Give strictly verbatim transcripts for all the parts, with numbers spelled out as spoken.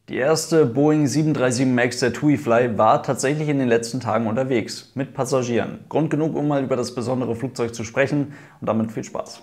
Die erste Boeing sieben drei sieben MAX der TUI Fly war tatsächlich in den letzten Tagen unterwegs, mit Passagieren. Grund genug, um mal über das besondere Flugzeug zu sprechen und damit viel Spaß.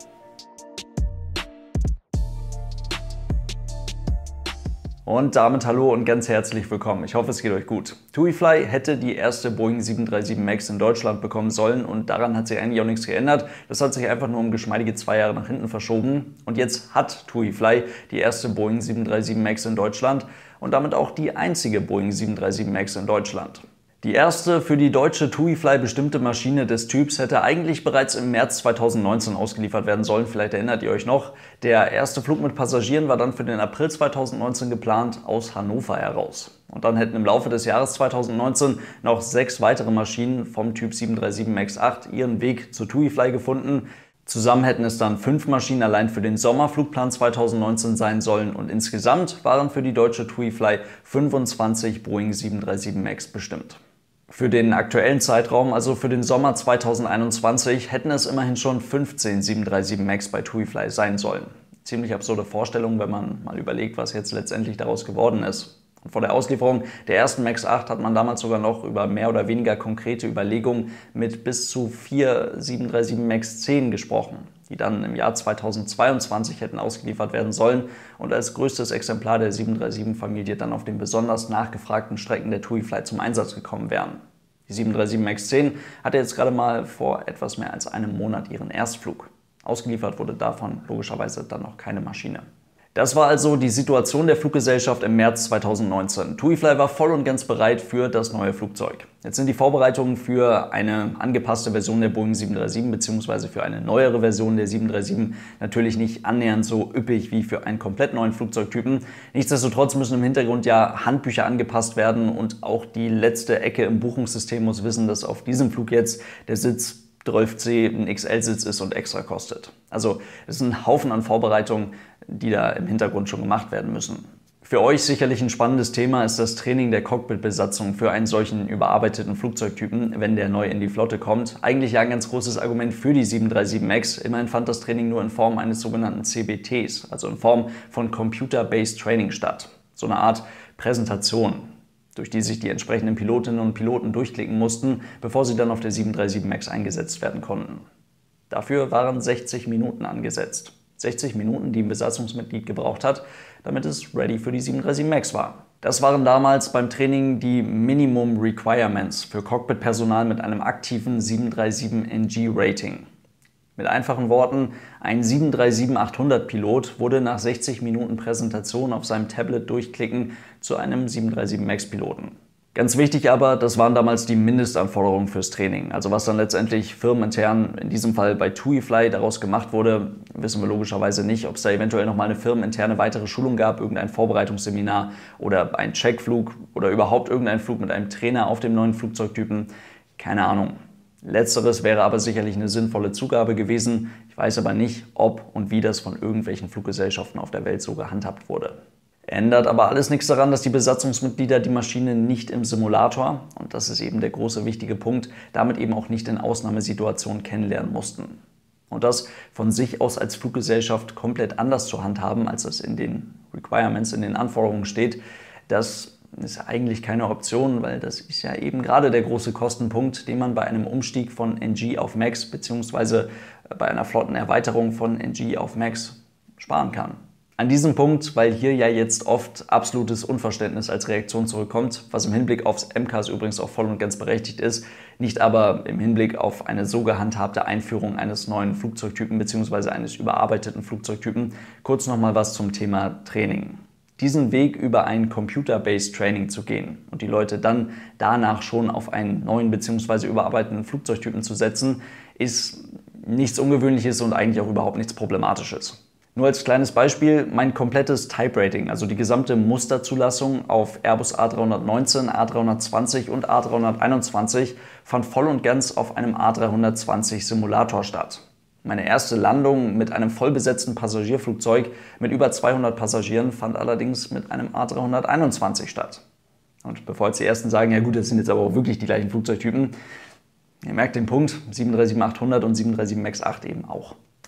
Und damit hallo und ganz herzlich willkommen. Ich hoffe, es geht euch gut. TUI Fly hätte die erste Boeing sieben drei sieben MAX in Deutschland bekommen sollen und daran hat sich eigentlich auch nichts geändert. Das hat sich einfach nur um geschmeidige zwei Jahre nach hinten verschoben. Und jetzt hat TUI Fly die erste Boeing sieben drei sieben MAX in Deutschland und damit auch die einzige Boeing sieben drei sieben MAX in Deutschland. Die erste für die deutsche TUI Fly bestimmte Maschine des Typs hätte eigentlich bereits im März zweitausendneunzehn ausgeliefert werden sollen, vielleicht erinnert ihr euch noch. Der erste Flug mit Passagieren war dann für den April zweitausendneunzehn geplant aus Hannover heraus. Und dann hätten im Laufe des Jahres zweitausendneunzehn noch sechs weitere Maschinen vom Typ sieben drei sieben MAX acht ihren Weg zur TUI Fly gefunden. Zusammen hätten es dann fünf Maschinen allein für den Sommerflugplan zweitausendneunzehn sein sollen und insgesamt waren für die deutsche TUI Fly fünfundzwanzig Boeing sieben drei sieben MAX bestimmt. Für den aktuellen Zeitraum, also für den Sommer zweitausendeinundzwanzig, hätten es immerhin schon fünfzehn sieben drei sieben MAX bei TUI Fly sein sollen. Ziemlich absurde Vorstellung, wenn man mal überlegt, was jetzt letztendlich daraus geworden ist. Und vor der Auslieferung der ersten MAX acht hat man damals sogar noch über mehr oder weniger konkrete Überlegungen mit bis zu vier sieben drei sieben MAX zehn gesprochen, die dann im Jahr zweitausendzweiundzwanzig hätten ausgeliefert werden sollen und als größtes Exemplar der sieben drei sieben Familie dann auf den besonders nachgefragten Strecken der TUI Fly zum Einsatz gekommen wären. Die sieben drei sieben MAX zehn hatte jetzt gerade mal vor etwas mehr als einem Monat ihren Erstflug. Ausgeliefert wurde davon logischerweise dann noch keine Maschine. Das war also die Situation der Fluggesellschaft im März zweitausendneunzehn. TUI Fly war voll und ganz bereit für das neue Flugzeug. Jetzt sind die Vorbereitungen für eine angepasste Version der Boeing sieben drei sieben bzw. für eine neuere Version der sieben drei sieben natürlich nicht annähernd so üppig wie für einen komplett neuen Flugzeugtypen. Nichtsdestotrotz müssen im Hintergrund ja Handbücher angepasst werden und auch die letzte Ecke im Buchungssystem muss wissen, dass auf diesem Flug jetzt der Sitz zwölf C ein X L-Sitz ist und extra kostet. Also es ist ein Haufen an Vorbereitungen, die da im Hintergrund schon gemacht werden müssen. Für euch sicherlich ein spannendes Thema ist das Training der Cockpitbesatzung für einen solchen überarbeiteten Flugzeugtypen, wenn der neu in die Flotte kommt. Eigentlich ja ein ganz großes Argument für die sieben drei sieben MAX. Immerhin fand das Training nur in Form eines sogenannten C B Ts, also in Form von Computer-Based Training statt. So eine Art Präsentation, durch die sich die entsprechenden Pilotinnen und Piloten durchklicken mussten, bevor sie dann auf der sieben drei sieben MAX eingesetzt werden konnten. Dafür waren sechzig Minuten angesetzt. sechzig Minuten, die ein Besatzungsmitglied gebraucht hat, damit es ready für die sieben drei sieben MAX war. Das waren damals beim Training die Minimum Requirements für Cockpitpersonal mit einem aktiven sieben drei sieben N G Rating. Mit einfachen Worten, ein sieben drei sieben achthundert Pilot wurde nach sechzig Minuten Präsentation auf seinem Tablet durchklicken zu einem sieben drei sieben MAX Piloten. Ganz wichtig aber, das waren damals die Mindestanforderungen fürs Training. Also was dann letztendlich firmenintern, in diesem Fall bei TUI Fly, daraus gemacht wurde, wissen wir logischerweise nicht. Ob es da eventuell nochmal eine firmeninterne weitere Schulung gab, irgendein Vorbereitungsseminar oder ein Checkflug oder überhaupt irgendein Flug mit einem Trainer auf dem neuen Flugzeugtypen, keine Ahnung. Letzteres wäre aber sicherlich eine sinnvolle Zugabe gewesen. Ich weiß aber nicht, ob und wie das von irgendwelchen Fluggesellschaften auf der Welt so gehandhabt wurde. Ändert aber alles nichts daran, dass die Besatzungsmitglieder die Maschine nicht im Simulator, und das ist eben der große wichtige Punkt, damit eben auch nicht in Ausnahmesituationen kennenlernen mussten. Und das von sich aus als Fluggesellschaft komplett anders zu handhaben, als es in den Requirements, in den Anforderungen steht, das ist eigentlich keine Option, weil das ist ja eben gerade der große Kostenpunkt, den man bei einem Umstieg von N G auf MAX bzw. bei einer Flottenerweiterung von N G auf MAX sparen kann. An diesem Punkt, weil hier ja jetzt oft absolutes Unverständnis als Reaktion zurückkommt, was im Hinblick aufs M C A S übrigens auch voll und ganz berechtigt ist, nicht aber im Hinblick auf eine so gehandhabte Einführung eines neuen Flugzeugtypen bzw. eines überarbeiteten Flugzeugtypen, kurz nochmal was zum Thema Training. Diesen Weg über ein Computer-Based Training zu gehen und die Leute dann danach schon auf einen neuen bzw. überarbeiteten Flugzeugtypen zu setzen, ist nichts Ungewöhnliches und eigentlich auch überhaupt nichts Problematisches. Nur als kleines Beispiel, mein komplettes Type-Rating, also die gesamte Musterzulassung auf Airbus A dreihundertneunzehn, A dreihundertzwanzig und A dreihunderteinundzwanzig fand voll und ganz auf einem A dreihundertzwanzig Simulator statt. Meine erste Landung mit einem vollbesetzten Passagierflugzeug mit über zweihundert Passagieren fand allerdings mit einem A dreihunderteinundzwanzig statt. Und bevor jetzt die Ersten sagen, ja gut, das sind jetzt aber auch wirklich die gleichen Flugzeugtypen, ihr merkt den Punkt, sieben drei sieben achthundert und sieben drei sieben MAX acht eben auch.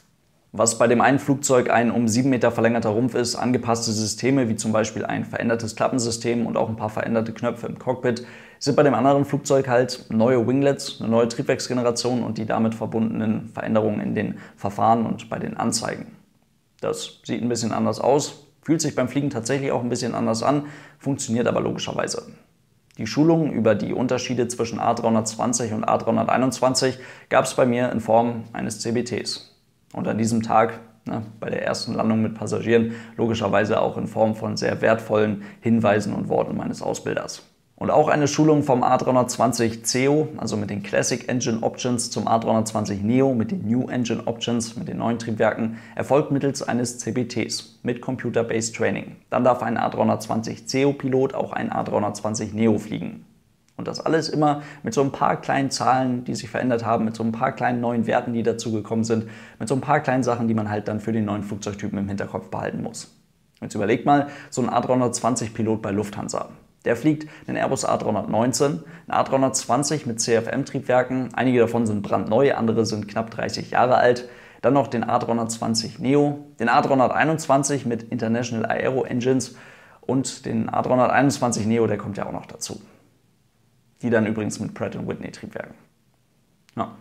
Was bei dem einen Flugzeug ein um sieben Meter verlängerter Rumpf ist, angepasste Systeme wie zum Beispiel ein verändertes Klappensystem und auch ein paar veränderte Knöpfe im Cockpit, sind bei dem anderen Flugzeug halt neue Winglets, eine neue Triebwerksgeneration und die damit verbundenen Veränderungen in den Verfahren und bei den Anzeigen. Das sieht ein bisschen anders aus, fühlt sich beim Fliegen tatsächlich auch ein bisschen anders an, funktioniert aber logischerweise. Die Schulung über die Unterschiede zwischen A dreihundertzwanzig und A dreihunderteinundzwanzig gab es bei mir in Form eines C B Ts. Und an diesem Tag, ne, bei der ersten Landung mit Passagieren, logischerweise auch in Form von sehr wertvollen Hinweisen und Worten meines Ausbilders. Und auch eine Schulung vom A dreihundertzwanzig C E O, also mit den Classic Engine Options, zum A dreihundertzwanzig Neo mit den New Engine Options, mit den neuen Triebwerken, erfolgt mittels eines C B Ts mit Computer-Based Training. Dann darf ein A dreihundertzwanzig C E O-Pilot auch ein A dreihundertzwanzig Neo fliegen. Und das alles immer mit so ein paar kleinen Zahlen, die sich verändert haben, mit so ein paar kleinen neuen Werten, die dazugekommen sind, mit so ein paar kleinen Sachen, die man halt dann für den neuen Flugzeugtypen im Hinterkopf behalten muss. Jetzt überlegt mal, so ein A dreihundertzwanzig-Pilot bei Lufthansa. Der fliegt einen Airbus A dreihundertneunzehn, ein A dreihundertzwanzig mit C F M-Triebwerken, einige davon sind brandneu, andere sind knapp dreißig Jahre alt. Dann noch den A dreihundertzwanzig Neo, den A dreihunderteinundzwanzig mit International Aero Engines und den A dreihunderteinundzwanzig Neo, der kommt ja auch noch dazu. Die dann übrigens mit Pratt und Whitney Triebwerken. Ja.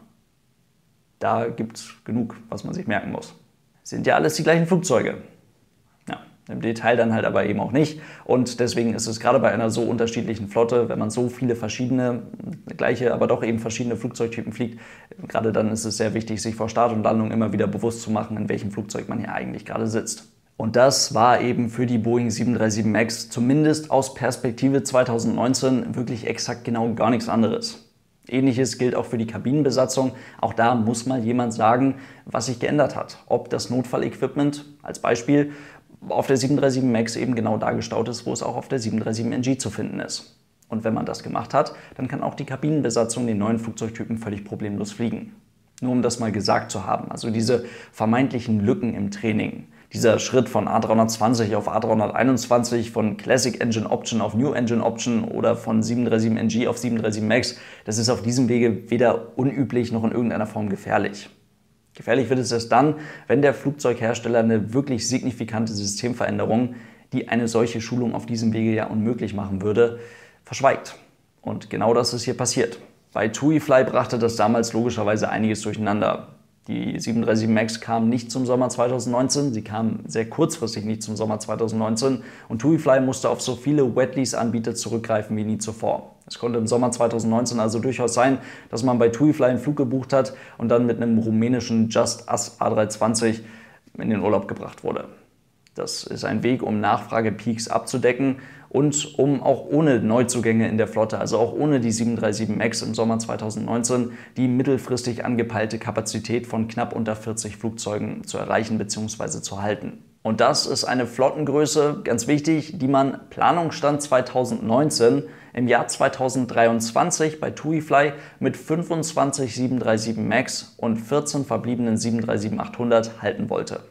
Da gibt es genug, was man sich merken muss. Sind ja alles die gleichen Flugzeuge. Ja, im Detail dann halt aber eben auch nicht. Und deswegen ist es gerade bei einer so unterschiedlichen Flotte, wenn man so viele verschiedene, gleiche, aber doch eben verschiedene Flugzeugtypen fliegt, gerade dann ist es sehr wichtig, sich vor Start und Landung immer wieder bewusst zu machen, in welchem Flugzeug man hier eigentlich gerade sitzt. Und das war eben für die Boeing sieben drei sieben MAX zumindest aus Perspektive zweitausendneunzehn wirklich exakt genau gar nichts anderes. Ähnliches gilt auch für die Kabinenbesatzung. Auch da muss mal jemand sagen, was sich geändert hat. Ob das Notfallequipment als Beispiel auf der sieben drei sieben MAX eben genau da gestaut ist, wo es auch auf der sieben drei sieben N G zu finden ist. Und wenn man das gemacht hat, dann kann auch die Kabinenbesatzung den neuen Flugzeugtypen völlig problemlos fliegen. Nur um das mal gesagt zu haben, also diese vermeintlichen Lücken im Training. Dieser Schritt von A dreihundertzwanzig auf A dreihunderteinundzwanzig, von Classic Engine Option auf New Engine Option oder von sieben drei sieben N G auf sieben drei sieben MAX, das ist auf diesem Wege weder unüblich noch in irgendeiner Form gefährlich. Gefährlich wird es erst dann, wenn der Flugzeughersteller eine wirklich signifikante Systemveränderung, die eine solche Schulung auf diesem Wege ja unmöglich machen würde, verschweigt. Und genau das ist hier passiert. Bei TUI Fly brachte das damals logischerweise einiges durcheinander. Die sieben drei sieben MAX kam nicht zum Sommer zweitausendneunzehn, sie kam sehr kurzfristig nicht zum Sommer zweitausendneunzehn und TUI Fly musste auf so viele Wet-Lease-Anbieter zurückgreifen wie nie zuvor. Es konnte im Sommer zweitausendneunzehn also durchaus sein, dass man bei TUI Fly einen Flug gebucht hat und dann mit einem rumänischen Just Us A dreihundertzwanzig in den Urlaub gebracht wurde. Das ist ein Weg, um Nachfragepeaks abzudecken und um auch ohne Neuzugänge in der Flotte, also auch ohne die sieben drei sieben MAX im Sommer zweitausendneunzehn, die mittelfristig angepeilte Kapazität von knapp unter vierzig Flugzeugen zu erreichen bzw. zu halten. Und das ist eine Flottengröße, ganz wichtig, die man Planungsstand zweitausendneunzehn im Jahr zweitausenddreiundzwanzig bei TUI Fly mit fünfundzwanzig sieben drei sieben MAX und vierzehn verbliebenen sieben drei sieben achthundert halten wollte.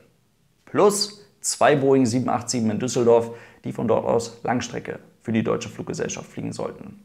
Plus zwei Boeing sieben acht sieben in Düsseldorf, die von dort aus Langstrecke für die Deutsche Fluggesellschaft fliegen sollten.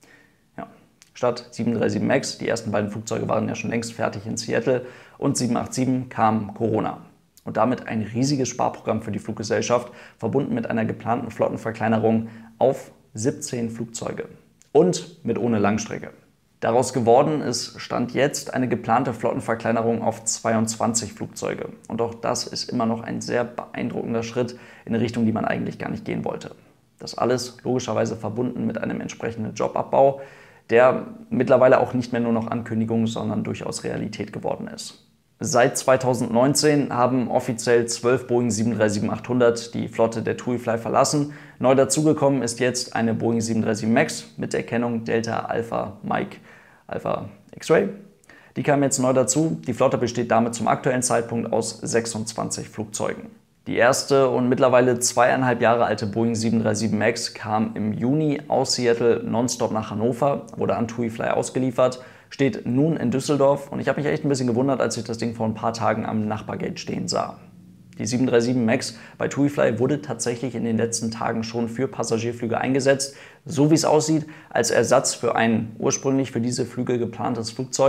Ja. Statt sieben drei sieben MAX, die ersten beiden Flugzeuge waren ja schon längst fertig in Seattle, und sieben acht sieben kam Corona. Und damit ein riesiges Sparprogramm für die Fluggesellschaft, verbunden mit einer geplanten Flottenverkleinerung auf siebzehn Flugzeuge und mit ohne Langstrecke. Daraus geworden ist Stand jetzt eine geplante Flottenverkleinerung auf zweiundzwanzig Flugzeuge. Und auch das ist immer noch ein sehr beeindruckender Schritt in eine Richtung, die man eigentlich gar nicht gehen wollte. Das alles logischerweise verbunden mit einem entsprechenden Jobabbau, der mittlerweile auch nicht mehr nur noch Ankündigung, sondern durchaus Realität geworden ist. Seit zweitausendneunzehn haben offiziell zwölf Boeing sieben drei sieben achthundert die Flotte der TUI Fly verlassen. Neu dazugekommen ist jetzt eine Boeing sieben drei sieben MAX mit der Kennung Delta Alpha Mike Alpha X-Ray. Die kam jetzt neu dazu. Die Flotte besteht damit zum aktuellen Zeitpunkt aus sechsundzwanzig Flugzeugen. Die erste und mittlerweile zweieinhalb Jahre alte Boeing sieben drei sieben MAX kam im Juni aus Seattle nonstop nach Hannover, wurde an TUI Fly ausgeliefert, steht nun in Düsseldorf und ich habe mich echt ein bisschen gewundert, als ich das Ding vor ein paar Tagen am Nachbargate stehen sah. Die sieben drei sieben MAX bei TUI Fly wurde tatsächlich in den letzten Tagen schon für Passagierflüge eingesetzt, so wie es aussieht, als Ersatz für ein ursprünglich für diese Flüge geplantes Flugzeug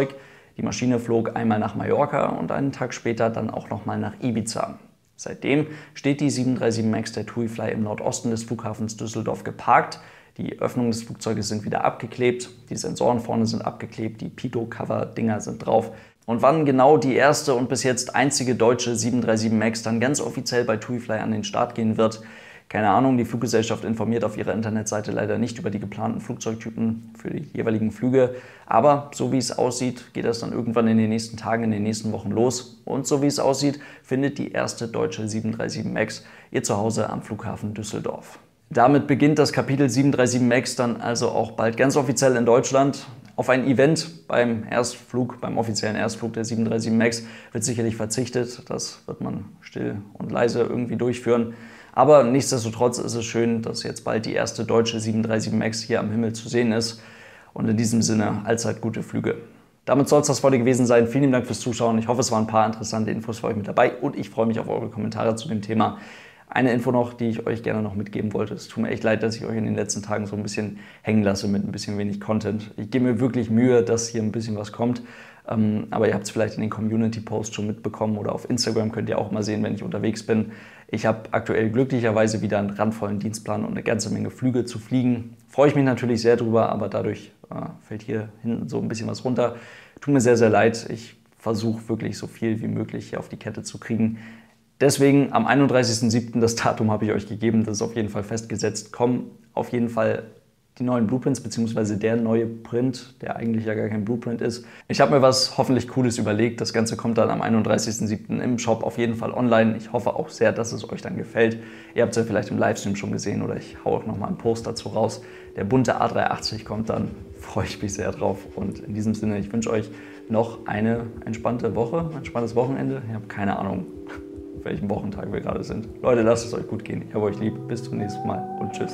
Die Maschine flog einmal nach Mallorca und einen Tag später dann auch nochmal nach Ibiza. Seitdem steht die sieben drei sieben MAX der TUI Fly im Nordosten des Flughafens Düsseldorf geparkt. Die Öffnungen des Flugzeuges sind wieder abgeklebt, die Sensoren vorne sind abgeklebt, die Pitot-Cover-Dinger sind drauf. Und wann genau die erste und bis jetzt einzige deutsche sieben drei sieben MAX dann ganz offiziell bei TUI Fly an den Start gehen wird, keine Ahnung, die Fluggesellschaft informiert auf ihrer Internetseite leider nicht über die geplanten Flugzeugtypen für die jeweiligen Flüge. Aber so wie es aussieht, geht das dann irgendwann in den nächsten Tagen, in den nächsten Wochen los. Und so wie es aussieht, findet die erste deutsche sieben drei sieben MAX ihr Zuhause am Flughafen Düsseldorf. Damit beginnt das Kapitel sieben drei sieben MAX dann also auch bald ganz offiziell in Deutschland. Auf ein Event beim Erstflug, beim offiziellen Erstflug der sieben drei sieben MAX wird sicherlich verzichtet. Das wird man still und leise irgendwie durchführen. Aber nichtsdestotrotz ist es schön, dass jetzt bald die erste deutsche sieben drei sieben MAX hier am Himmel zu sehen ist. Und in diesem Sinne allzeit gute Flüge. Damit soll es das heute gewesen sein. Vielen Dank fürs Zuschauen. Ich hoffe, es waren ein paar interessante Infos für euch mit dabei und ich freue mich auf eure Kommentare zu dem Thema. Eine Info noch, die ich euch gerne noch mitgeben wollte. Es tut mir echt leid, dass ich euch in den letzten Tagen so ein bisschen hängen lasse mit ein bisschen wenig Content. Ich gebe mir wirklich Mühe, dass hier ein bisschen was kommt. Aber ihr habt es vielleicht in den Community-Posts schon mitbekommen oder auf Instagram könnt ihr auch mal sehen, wenn ich unterwegs bin. Ich habe aktuell glücklicherweise wieder einen randvollen Dienstplan und eine ganze Menge Flüge zu fliegen. Freue ich mich natürlich sehr drüber, aber dadurch äh, fällt hier hinten so ein bisschen was runter. Tut mir sehr, sehr leid. Ich versuche wirklich so viel wie möglich hier auf die Kette zu kriegen. Deswegen am einunddreißigsten siebten das Datum habe ich euch gegeben, das ist auf jeden Fall festgesetzt, kommen auf jeden Fall die neuen Blueprints, beziehungsweise der neue Print, der eigentlich ja gar kein Blueprint ist. Ich habe mir was hoffentlich Cooles überlegt. Das Ganze kommt dann am einunddreißigsten siebten im Shop auf jeden Fall online. Ich hoffe auch sehr, dass es euch dann gefällt. Ihr habt es ja vielleicht im Livestream schon gesehen oder ich haue auch nochmal einen Post dazu raus. Der bunte A drei achtzig kommt dann, freue ich mich sehr drauf. Und in diesem Sinne, ich wünsche euch noch eine entspannte Woche, ein entspanntes Wochenende. Ich habe keine Ahnung, auf welchem Wochentag wir gerade sind. Leute, lasst es euch gut gehen. Ich habe euch lieb. Bis zum nächsten Mal und tschüss.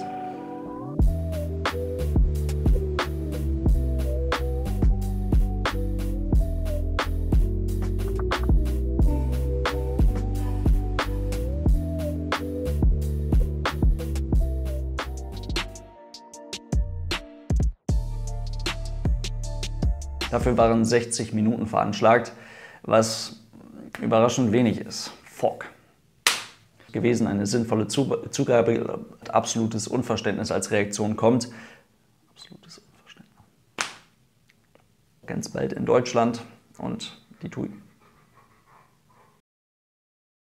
Dafür waren sechzig Minuten veranschlagt, was überraschend wenig ist. Fuck. Gewesen, eine sinnvolle Zugabe, absolutes Unverständnis als Reaktion kommt. Absolutes Unverständnis. Ganz bald in Deutschland und die TUI.